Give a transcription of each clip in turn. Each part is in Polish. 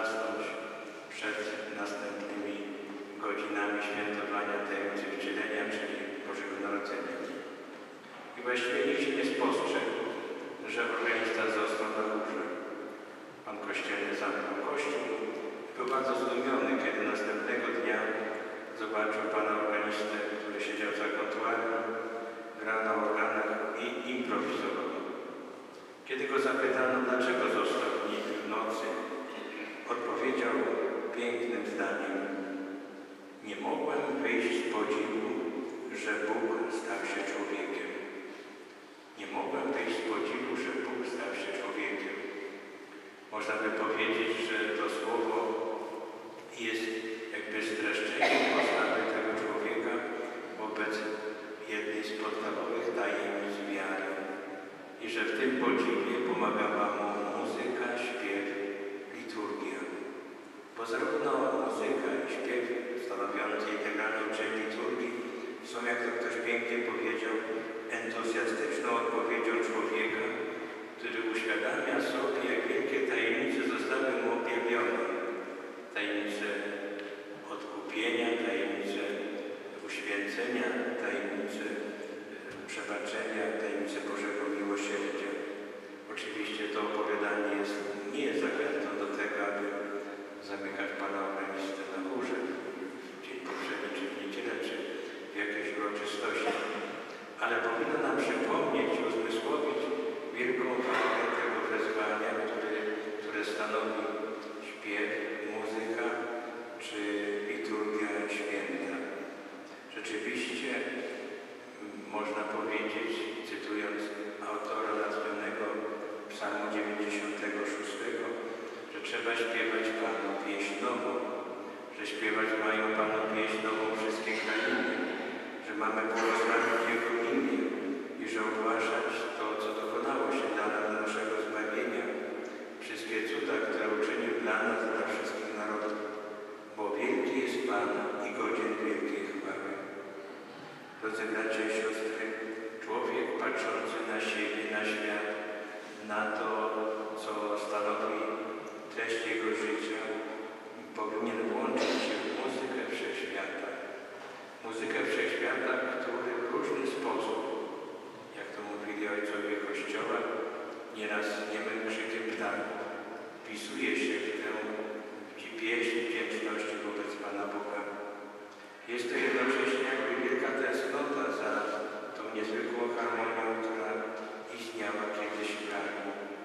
zasnąć przed następnymi godzinami świętowania tajemnicy wcielenia, czyli Bożego Narodzenia. I właściwie nikt się nie spostrzegł, że organista został na górze. Pan kościelny zamknął kościół i był bardzo zdumiony, kiedy następnego dnia zobaczył pana organistę, który siedział za kontuarem, grał na organach i improwizował. Kiedy go zapytano, dlaczego został w nocy, odpowiedział pięknym zdaniem: nie mogłem wyjść z podziwu, że Bóg stał się człowiekiem. Nie mogłem wyjść z podziwu, że Bóg stał się człowiekiem. Można by powiedzieć, że to słowo jest jakby streszczeniem postawy tego człowieka wobec jednej z podstawowych tajemnic wiary. I że w tym podziwie pomagała mu muzyka, śpiew, liturgia. Bo zarówno muzyka i śpiew stanowiący integralną część liturgii są, jak to ktoś pięknie powiedział, entuzjastyczną odpowiedzią człowieka, który uświadamia sobie, jak wielkie tajemnice zostały mu objawione. Tajemnice odkupienia, tajemnice uświęcenia, tajemnice przebaczenia, tajemnice Bożego miłosierdzia. Oczywiście to opowiadanie nie jest zachętą do tego, aby zamykać pana organistę na górze w dzień poprzedni, czy w niedzielę, czy w jakiejś uroczystości, ale powinno nam przypomnieć, uzmysłowić wielką wagę tego wezwania, które stanowi śpiew, muzyka czy liturgia święta. Rzeczywiście można powiedzieć, cytując autora nazwanego Psalmu 96, że trzeba śpiewać Panu pieśń nową, że śpiewać mają Panu pieśń nową wszystkie krainy, że mamy błogosławić Jego imię i że ogłaszać to, co dokonało się dla naszego zbawienia, wszystkie cuda, które uczynił dla nas, dla wszystkich narodów, bo wielki jest Pan i godzien wielkiej chwały. Drodzy bracia i siostry, człowiek patrzący na siebie, na świat, na to, co stanowi treść jego życia, powinien włączyć się w muzykę wszechświata. Muzykę wszechświata, który w różny sposób, jak to mówili ojcowie Kościoła, nieraz niemym krzykiem ptaków, wpisuje się w tę pieśń wdzięczności wobec Pana Boga. Jest to jednocześnie jakby wielka tęsknota za tą niezwykłą harmonią, która istniała kiedyś w raju.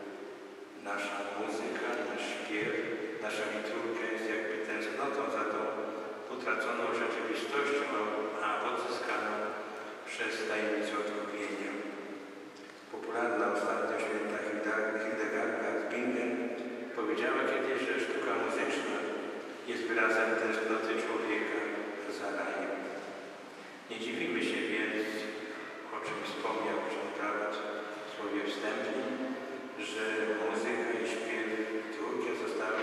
Nasza muzyka, nasz śpiew, nasza liturgia jest jakby tęsknotą za tą utraconą rzeczywistością, a odzyskaną przez tajemnicę odkupienia. Popularna ostatnio święta Hildegarda z Bingen powiedziała kiedyś, że sztuka muzyczna jest wyrazem tęsknoty człowieka za rajem. Nie dziwimy się więc, o czym wspomniał ksiądz prałat w słowie wstępnym, że muzyka i śpiew, liturgia zostały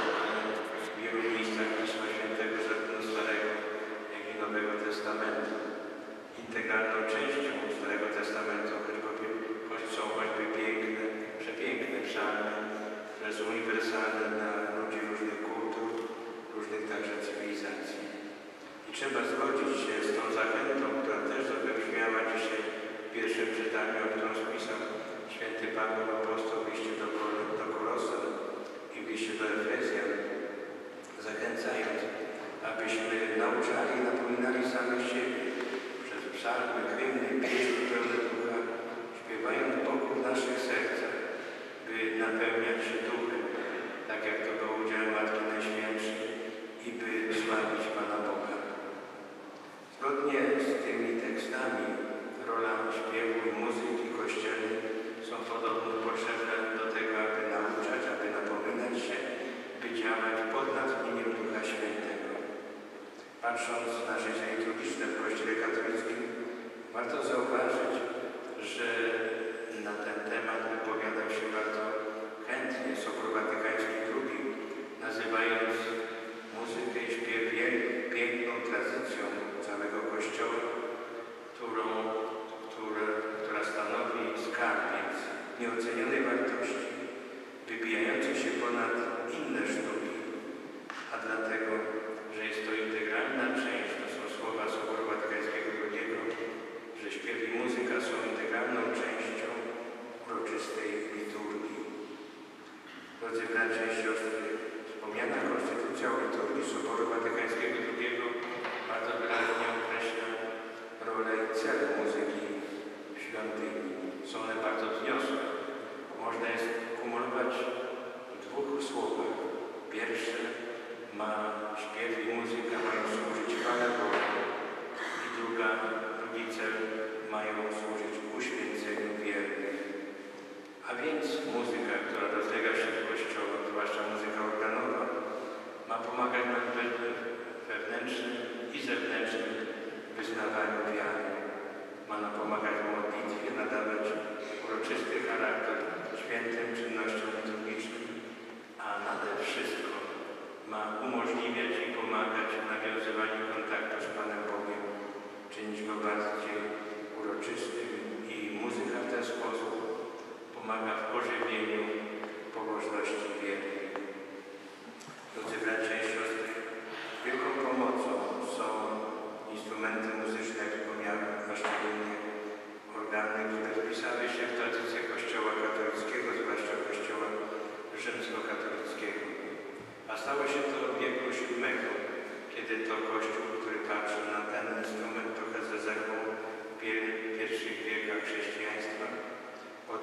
w wielu miejscach Pisma Świętego zarówno Starego, jak i Nowego Testamentu. Integralną częścią Starego Testamentu, choć są choćby piękne, przepiękne psalmy, które są uniwersalne dla ludzi różnych kultur, różnych także cywilizacji. I trzeba zgodzić się z tą zachętą, która też wybrzmiała dzisiaj w pierwszym czytaniu, o którą spisał święty Paweł Apostoł w liście do Kolosan i w liście do Efezjan, zachęcając, abyśmy nauczali i napominali samych siebie przez psalmy, hymny, pieśni pełne ducha, śpiewając Bogu w naszych sercach, by napełniać się duchem, tak jak to było udziałem Matki Najświętszej, i by sławić Pana Boga. Zgodnie z tymi tekstami rola śpiewu i muzyki kościelnej są podobno potrzebne do tego, aby nauczać, aby napominać się, by działać pod natchnieniem Ducha Świętego. Patrząc na życie liturgiczne w Kościele katolickim, warto zauważyć, że na ten temat wypowiadał się bardzo chętnie Sobór Watykański II, nazywając muzykę i śpiew piękną tradycją całego Kościoła, która stanowi skarbiec nieocenionej wartości, wybijający się ponad inne sztuki, pomagać nam w wewnętrznym i zewnętrznym wyznawaniu wiary. Ma nam pomagać w modlitwie, nadawać uroczysty charakter świętym czynnościom liturgicznym, a nade wszystko ma umożliwiać i pomagać w nawiązywaniu kontaktu z Panem Bogiem, czynić go bardziej uroczystym i muzyka w ten sposób pomaga w ożywieniu pobożności wiernej. Drodzy bracia i siostry, wielką pomocą są instrumenty muzyczne, jak wspomniałem, a szczególnie organy, które wpisały się w tradycję Kościoła katolickiego, zwłaszcza Kościoła rzymskokatolickiego. A stało się to w wieku VII, kiedy to Kościół, który patrzy na ten instrument trochę z rezerwą w pierwszych wiekach chrześcijaństwa, po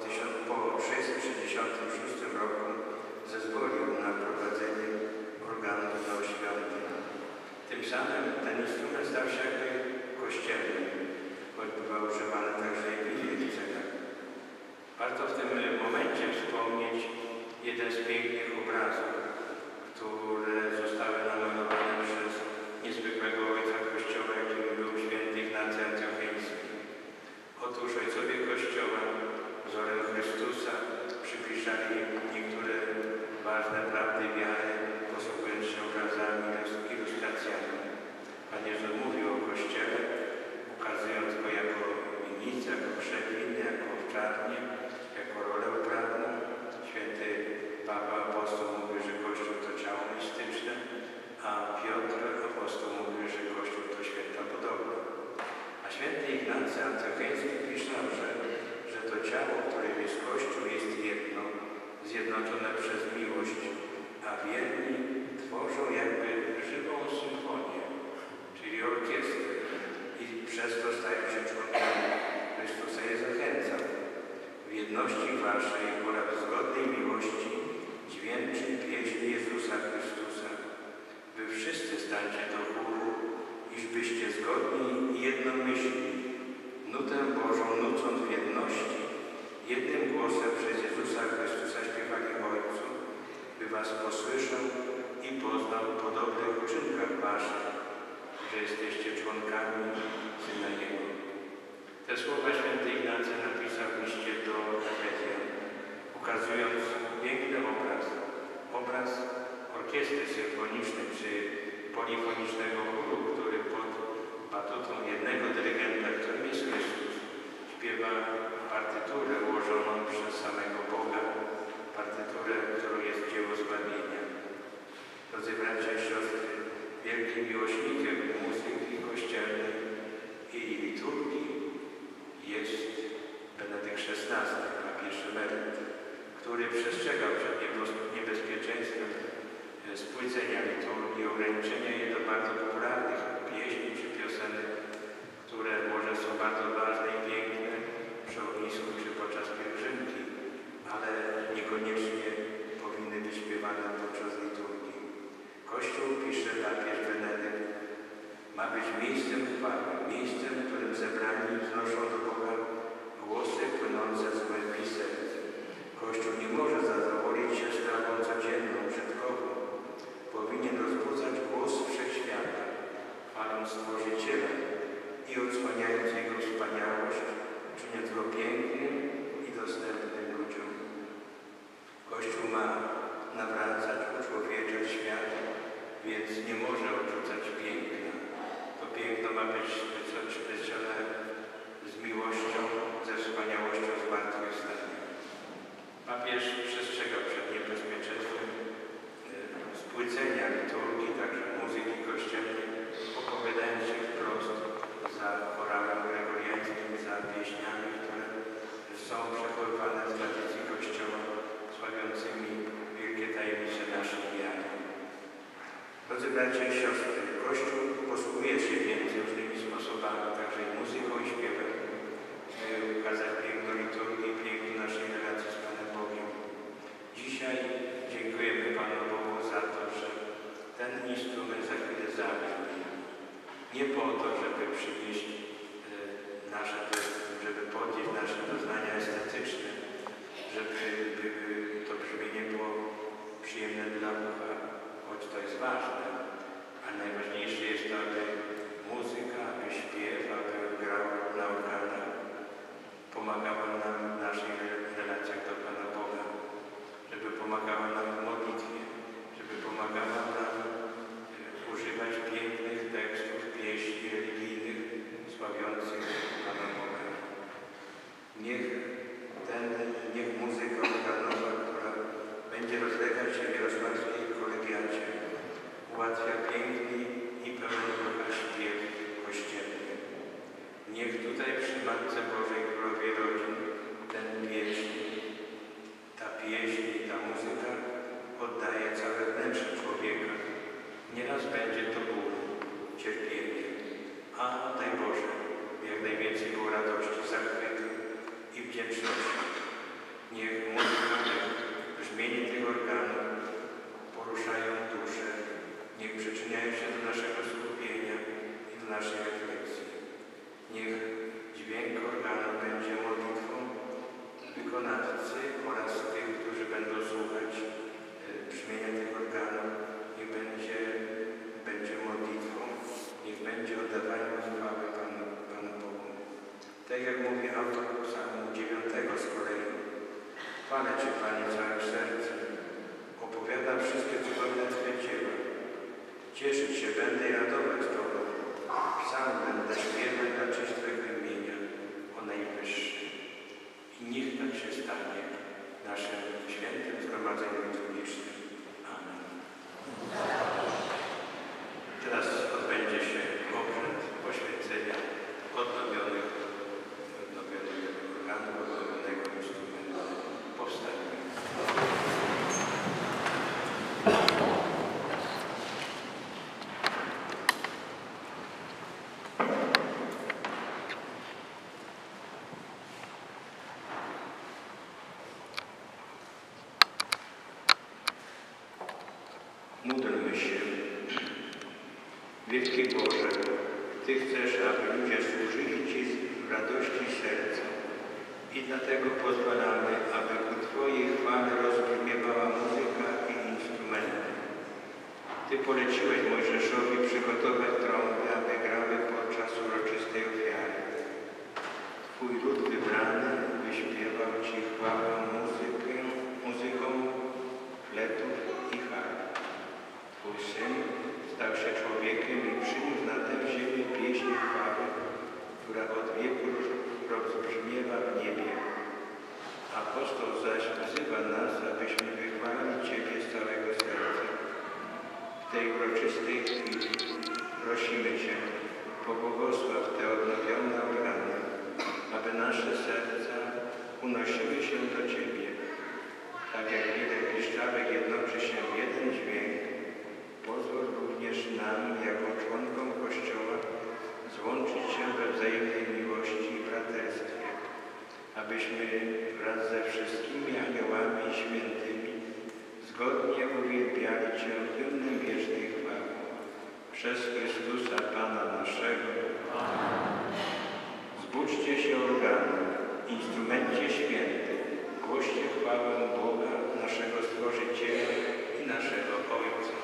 666 roku zezwolił na prowadzenie organów na oświadczeń. Tym samym ten instrument stał się jakby kościelny, choć bywa używany także i w innych celach. Warto w tym momencie wspomnieć jeden z pięknych obrazów, które zostały namalowane przez niezwykłego ojca Kościoła, jakim był święty Ignacy Antiocheński. Otóż ojcowie Kościoła wzorem Chrystusa przypiszali niektóre ważne prawdy wiary, posługując się obrazami, ilustracjami. Pan Jezus mówił o Kościele, ukazując go jako winnicę, jako krzewinę, jako owczarnię, jako rolę prawną. Święty Paweł apostoł mówił, że Kościół to ciało mistyczne, a Piotr apostoł mówił, że Kościół to święta budowla. A święty Ignacy Antiocheński pisał, że to ciało, którym jest Kościół, jest jedno, zjednoczone przez miłość, a wierni tworzą jakby żywą symfonię, czyli orkiestrę, i przez to stają się członkami Chrystusa je zachęcał. W jedności waszej oraz w zgodnej miłości dźwięczy pieśń Jezusa Chrystusa. Wy wszyscy stańcie do chóru, iżbyście zgodni i jednomyślni, nutę Bożą nucąc w jedności, jednym głosem przez Jezusa Chrystusa śpiewali Ojcu, by was posłyszał i poznał po dobrych uczynkach waszych, że jesteście członkami Syna Jego. Te słowa święty Ignacy napisał w liście do Efezjan, ukazując piękny obraz orkiestry symfonicznej czy polifonicznego chóru, który pod batutą jednego dyrygenta, którym jest Chrystus, śpiewa partyturę ułożoną przez samego Boga, partyturę, którą jest dzieło zbawienia. Drodzy bracia i siostry, wielkim miłośnikiem muzyki kościelnej i liturgii jest Benedykt XVI, papież emeryt, który przestrzegał przed niebezpieczeństwem spłycenia liturgii, ograniczenia jej do bardzo popularnych pieśni czy piosenek, które może są bardzo ważne i piękne przy ognisku czy podczas pielgrzymki, ale niekoniecznie powinny być śpiewane podczas liturgii. Kościół, pisze papież Benedykt, ma być miejscem chwały, miejscem, w którym zebrani wznoszą do Boga głosy płynące z głębi serc. Kościół nie może zadowolić się sprawą codzienną, użytkową. Powinien rozbudzać głos wszechświata, chwaląc Stworzyciela i odsłaniając Jego wspaniałość, czyniąc Go pięknym i dostępnym ludziom. Kościół ma nawracać, uczłowieczać świat, więc nie może odrzucać piękna. To piękno ma być splecione z miłością, ze wspaniałością zmartwychwstania. Papież przestrzegał przed niebezpieczeństwem spłycenia liturgii, także muzyki kościelnej, opowiadając się wprost za chorałem gregoriańskim, za pieśniami, które są przechowywane z tradycji Kościoła, sławiącymi wielkie tajemnice naszej wiary. Drodzy bracia i siostry, Kościół posługuje się więc różnymi sposobami, także i muzyką i śpiewem, by ukazać piękno liturgii, piękno naszej relacji z Panem Bogiem. Dzisiaj dziękujemy Panu Bogu za to, że ten instrument za chwilę zabrzmi. Nie po to, żeby przynieść żeby podnieść nasze doznania estetyczne, żeby to brzmienie było przyjemne dla ucha, choć to jest ważne, ale najważniejsze jest to, aby muzyka, aby śpiew, aby grał na organach pomagała nam w naszych relacjach do Pana Boga, żeby pomagała nam w modlitwie, żeby pomagała nam używać pięknych tekstów, pieśni religijnych sławiących Pana Boga. Niech muzyka organowa, która będzie rozlegać się w jarosławskiej kolegiacie, ułatwia piękny i pełen ducha śpiew kościelny. Niech tutaj przy Matce Bożej Królowej Rodzin ta pieśń i ta muzyka oddaje całe wnętrze człowieka. Nieraz będzie to ból, cierpienie, a daj Boże, jak najwięcej było radości, zachwytu i wdzięczności. Niech muzyka, brzmienie tych organów poruszają duszę, niech przyczyniają się do naszego skupienia i do naszej refleksji. Niech dźwięk organu będzie modlitwą wykonawcy oraz tych, którzy będą słuchać brzmienia tych organów. Niech będzie modlitwą, niech będzie oddawaniem chwały Panu Bogu. Tak jak mówi autor Psalmu 9 z kolei, chwalę Cię, Panie, całym sercem, opowiadam wszystkie cudowne Twoje dzieła. Cieszyć się będę i radować z Tobą. Psalm będę śpiewać na cześć Twojego imienia, o Najwyższy. I niech tak się stanie w naszym świętym zgromadzeniu liturgicznym. Amen. Teraz odbędzie się obrzęd poświęcenia odnowionych organów, odnowionego instrumentu. Powstańmy. Módlmy się. Wielki Boże, Ty chcesz, aby ludzie służyli Ci w radości serca i dlatego pozwalamy, aby ku Twojej chwale rozbrzmiewała muzyka i instrumenty. Ty poleciłeś Mojżeszowi przygotować trąby, aby grały podczas uroczystej ofiary. Twój lud wybrany wyśpiewał Ci chwałę muzyką fletów i harf. Twój Syn stał się człowiekiem i przyniósł na tę ziemię pieśń chwały, która od wieku rozbrzmiewa w niebie. Apostoł zaś wzywa nas, abyśmy wychwalili Ciebie z całego serca. W tej uroczystej chwili prosimy Cię, pobłogosław te odnowione organy, aby nasze serca unosiły się do Ciebie. Tak jak wiele piszczałek jednoczy się w jeden dźwięk, pozwól również nam, jako członkom Kościoła, złączyć się we wzajemnej miłości i braterstwie, abyśmy wraz ze wszystkimi aniołami i świętymi zgodnie uwielbiali Cię hymnem wiecznej chwały. Przez Chrystusa Pana naszego. Zbudźcie się organy, instrumencie święty, głoście chwałę Boga, naszego Stworzyciela i naszego Ojca.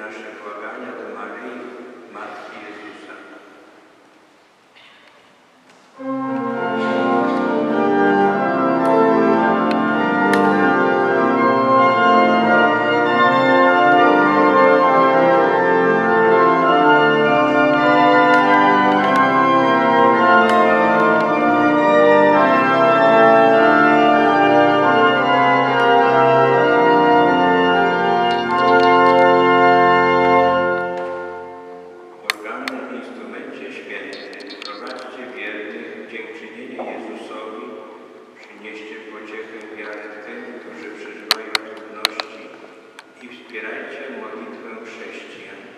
nasze błagania do Maryi, Matki Jezusa. Wspierajcie modlitwę chrześcijan.